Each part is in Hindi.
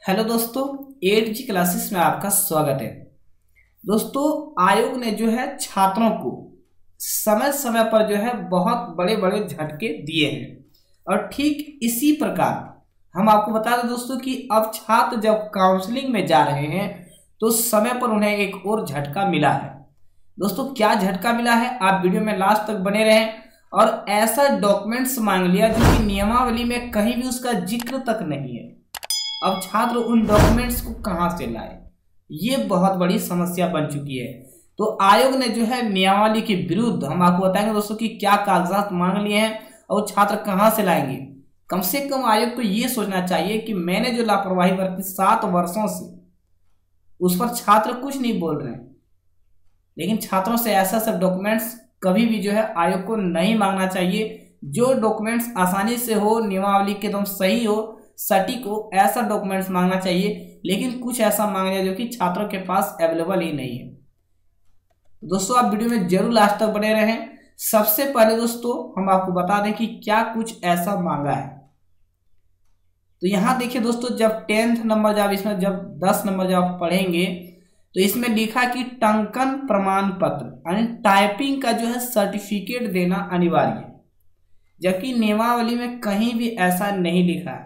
हेलो दोस्तों, 8G क्लासेस में आपका स्वागत है। दोस्तों, आयोग ने जो है छात्रों को समय समय पर जो है बहुत बड़े बड़े झटके दिए हैं और ठीक इसी प्रकार हम आपको बता दें दोस्तों कि अब छात्र जब काउंसलिंग में जा रहे हैं तो समय पर उन्हें एक और झटका मिला है। दोस्तों, क्या झटका मिला है, आप वीडियो में लास्ट तक बने रहें। और ऐसा डॉक्यूमेंट्स मांग लिया जो कि नियमावली में कहीं भी उसका जिक्र तक नहीं है। अब छात्र उन डॉक्यूमेंट्स को कहां से लाए, ये बहुत बड़ी समस्या बन चुकी है। तो आयोग ने जो है नियमावली के विरुद्ध हम आपको बताएंगे दोस्तों कि क्या कागजात मांग लिए हैं और छात्र कहां से लाएंगे। कम से कम आयोग को ये सोचना चाहिए कि मैंने जो लापरवाही बरती 7 वर्षों से, उस पर छात्र कुछ नहीं बोल रहे हैं, लेकिन छात्रों से ऐसा सब डॉक्यूमेंट्स कभी भी जो है आयोग को नहीं मांगना चाहिए। जो डॉक्यूमेंट्स आसानी से हो, नियमावली के एकदम सही हो, सटीक हो, ऐसा डॉक्यूमेंट्स मांगना चाहिए। लेकिन कुछ ऐसा मांग लिया जो कि छात्रों के पास अवेलेबल ही नहीं है। दोस्तों, आप वीडियो में जरूर लास्ट तक बने रहें। सबसे पहले दोस्तों हम आपको बता दें कि क्या कुछ ऐसा मांगा है। तो यहां देखिए दोस्तों, जब 10th नंबर जब इसमें जब 10 नंबर जब आप पढ़ेंगे तो इसमें लिखा कि टंकन प्रमाण पत्र यानी टाइपिंग का जो है सर्टिफिकेट देना अनिवार्य है, जबकि नियमावली में कहीं भी ऐसा नहीं लिखा है।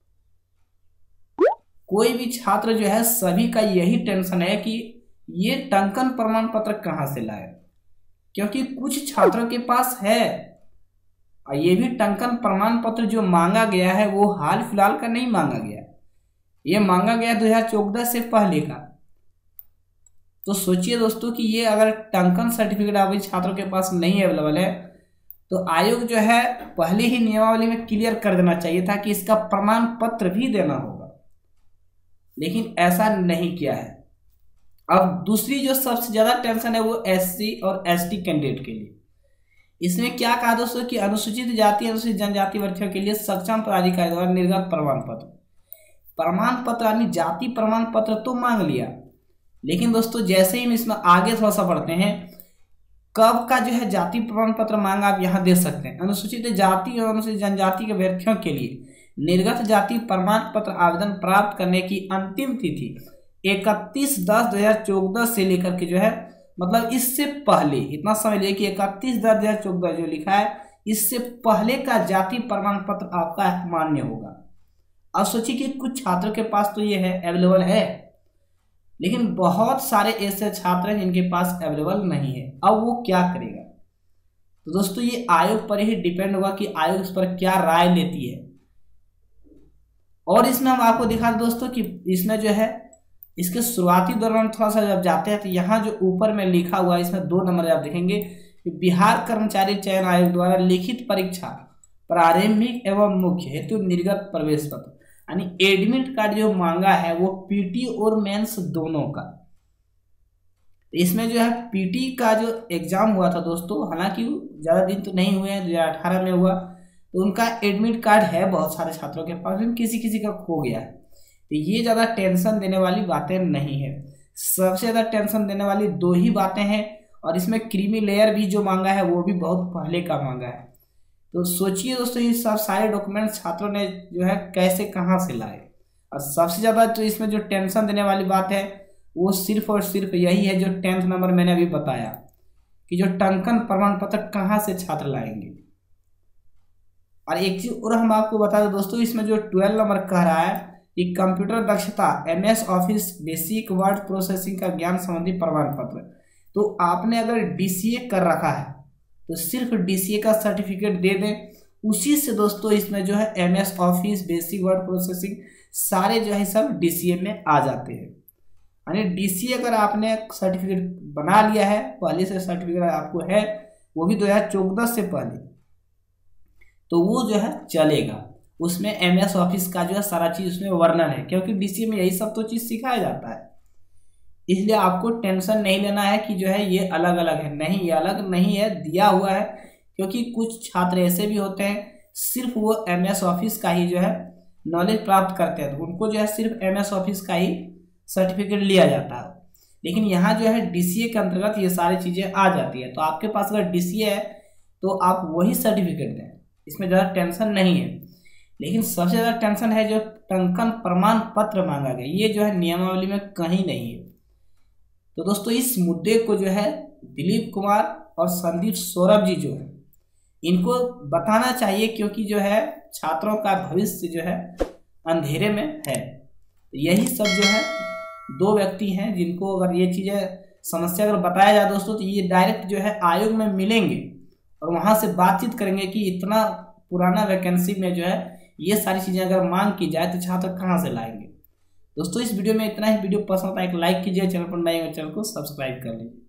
कोई भी छात्र जो है सभी का यही टेंशन है कि ये टंकन प्रमाण पत्र कहां से लाए, क्योंकि कुछ छात्रों के पास है और ये भी टंकन प्रमाण पत्र जो मांगा गया है वो हाल फिलहाल का नहीं मांगा गया, ये मांगा गया 2014 से पहले का। तो सोचिए दोस्तों कि ये अगर टंकन सर्टिफिकेट अभी छात्रों के पास नहीं अवेलेबल है तो आयोग जो है पहले ही नियमावली में क्लियर कर देना चाहिए था कि इसका प्रमाण पत्र भी देना होगा, लेकिन ऐसा नहीं किया है। अब दूसरी जो सबसे ज्यादा टेंशन है वो SC और ST कैंडिडेट के लिए। इसमें क्या कहा दोस्तों कि अनुसूचित जाति अनुसूचित जनजाति वर्गों के लिए सक्षम पदाधिकारी द्वारा निर्गत प्रमाण पत्र यानी जाति प्रमाण पत्र तो मांग लिया, लेकिन दोस्तों जैसे ही हम इसमें आगे थोड़ा सा बढ़ते हैं, कब का जो है जाति प्रमाण पत्र मांगा आप यहाँ दे सकते हैं। अनुसूचित जाति और अनुसूचित जनजाति के अभ्यर्थियों के लिए निर्गत जाति प्रमाण पत्र आवेदन प्राप्त करने की अंतिम तिथि 31/10/2014 से लेकर के जो है, मतलब इससे पहले इतना समय लिया कि 31/10/2014 जो लिखा है, इससे पहले का जाति प्रमाण पत्र आपका मान्य होगा। अब सोचिए कि कुछ छात्रों के पास तो ये है, अवेलेबल है, लेकिन बहुत सारे ऐसे छात्र हैं जिनके पास अवेलेबल नहीं है। अब वो क्या करेगा? तो दोस्तों ये आयोग पर ही डिपेंड होगा कि आयोग इस पर क्या राय लेती है। और इसमें हम आपको दिखा दें दोस्तों कि इसमें जो है इसके शुरुआती दौरान थोड़ा सा जब जाते हैं तो यहाँ जो ऊपर में लिखा हुआ है इसमें 2 नंबर आप देखेंगे कि बिहार कर्मचारी चयन आयोग द्वारा लिखित परीक्षा प्रारंभिक एवं मुख्य हेतु निर्गत प्रवेश पत्र यानी एडमिट कार्ड जो मांगा है वो PT और मेंस दोनों का। इसमें जो है PT का जो एग्जाम हुआ था दोस्तों, हालांकि ज्यादा दिन तो नहीं हुए हैं, 2018 में हुआ, तो उनका एडमिट कार्ड है बहुत सारे छात्रों के पास, लेकिन किसी किसी का खो गया है। तो ये ज़्यादा टेंशन देने वाली बातें नहीं है। सबसे ज़्यादा टेंशन देने वाली 2 ही बातें हैं, और इसमें क्रीमी लेयर भी जो मांगा है वो भी बहुत पहले का मांगा है। तो सोचिए दोस्तों ये सब सारे डॉक्यूमेंट्स छात्रों ने जो है कैसे कहाँ से लाए। और सबसे ज़्यादा तो इसमें जो टेंशन देने वाली बात है वो सिर्फ और सिर्फ यही है जो 10th नंबर मैंने अभी बताया कि जो टंकन प्रमाण पत्र कहाँ से छात्र लाएंगे। और एक चीज और हम आपको बता दें दोस्तों, इसमें जो 12 नंबर कह रहा है कि कंप्यूटर दक्षता MS office basic word processing का ज्ञान संबंधी प्रमाण पत्र। तो आपने अगर DCA कर रखा है तो सिर्फ DCA का सर्टिफिकेट दे दें, उसी से दोस्तों इसमें जो है MS office basic word processing सारे जो है सब DCA में आ जाते हैं। यानी DCA अगर आपने सर्टिफिकेट बना लिया है, पहले से सर्टिफिकेट आपको है, वो भी 2014 से पहले, तो वो जो है चलेगा। उसमें MS ऑफिस का जो है सारा चीज उसमें वर्णन है, क्योंकि DCA में यही सब तो चीज सिखाया जाता है। इसलिए आपको टेंशन नहीं लेना है कि जो है ये अलग अलग है, नहीं, ये अलग नहीं है, दिया हुआ है। क्योंकि कुछ छात्र ऐसे भी होते हैं सिर्फ वो MS ऑफिस का ही जो है नॉलेज प्राप्त करते हैं, तो उनको जो है सिर्फ MS ऑफिस का ही सर्टिफिकेट लिया जाता है। लेकिन यहाँ जो है DCA के अंतर्गत ये सारी चीजें आ जाती है। तो आपके पास अगर DCA है तो आप वही सर्टिफिकेट दें, इसमें ज़्यादा टेंशन नहीं है। लेकिन सबसे ज्यादा टेंशन है जो टंकन प्रमाण पत्र मांगा गया, ये जो है नियमावली में कहीं नहीं है। तो दोस्तों इस मुद्दे को जो है दिलीप कुमार और संदीप सौरभ जी जो है इनको बताना चाहिए, क्योंकि जो है छात्रों का भविष्य जो है अंधेरे में है। यही सब जो है दो व्यक्ति हैं जिनको अगर ये चीजें समस्या अगर बताया जाए दोस्तों, तो ये डायरेक्ट जो है आयोग में मिलेंगे और वहां से बातचीत करेंगे कि इतना पुराना वैकेंसी में जो है ये सारी चीजें अगर मांग की जाए तो छात्र कहाँ से लाएंगे। दोस्तों इस वीडियो में इतना ही। वीडियो पसंद आता है एक लाइक कीजिए, चैनल पर नए हो चैनल को सब्सक्राइब कर लीजिए।